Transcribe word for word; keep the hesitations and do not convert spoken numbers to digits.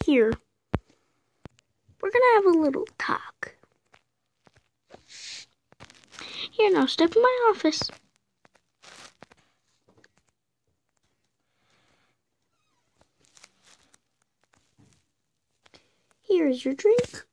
here. We're gonna have a little talk. Here, now step in my office. Here's your drink.